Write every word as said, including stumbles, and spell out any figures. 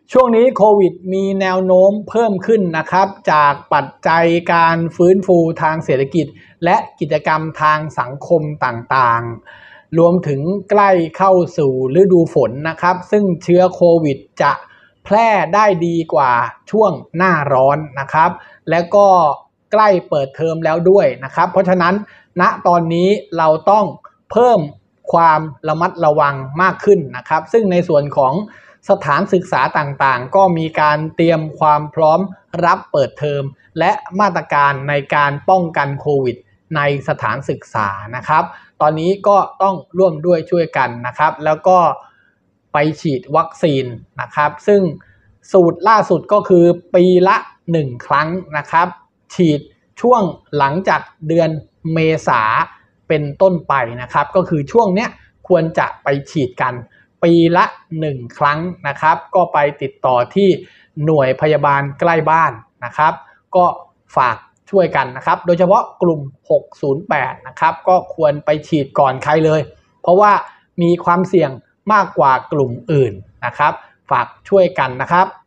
ช่วงนี้โควิดมีแนวโน้มเพิ่มขึ้นนะครับจากปัจจัยการฟื้นฟูทางเศรษฐกิจและกิจกรรมทางสังคมต่างๆรวมถึงใกล้เข้าสู่ฤดูฝนนะครับซึ่งเชื้อโควิดจะแพร่ได้ดีกว่าช่วงหน้าร้อนนะครับและก็ใกล้เปิดเทอมแล้วด้วยนะครับเพราะฉะนั้นณตอนนี้เราต้องเพิ่มความระมัดระวังมากขึ้นนะครับซึ่งในส่วนของสถานศึกษาต่างๆก็มีการเตรียมความพร้อมรับเปิดเทอมและมาตรการในการป้องกันโควิดในสถานศึกษานะครับตอนนี้ก็ต้องร่วมด้วยช่วยกันนะครับแล้วก็ไปฉีดวัคซีนนะครับซึ่งสูตรล่าสุดก็คือปีละหนึ่งครั้งนะครับฉีดช่วงหลังจากเดือนเมษาเป็นต้นไปนะครับก็คือช่วงเนี้ยควรจะไปฉีดกันปีละหนึ่งครั้งนะครับก็ไปติดต่อที่หน่วยพยาบาลใกล้บ้านนะครับก็ฝากช่วยกันนะครับโดยเฉพาะกลุ่มหกศูนย์แปดนะครับก็ควรไปฉีดก่อนใครเลยเพราะว่ามีความเสี่ยงมากกว่ากลุ่มอื่นนะครับฝากช่วยกันนะครับ